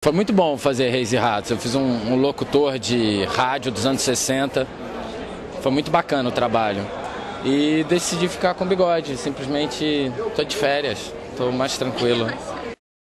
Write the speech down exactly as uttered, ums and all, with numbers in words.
Foi muito bom fazer Reis e Ratos. Eu fiz um, um locutor de rádio dos anos sessenta. Foi muito bacana o trabalho. E decidi ficar com bigode. Simplesmente estou de férias, estou mais tranquilo.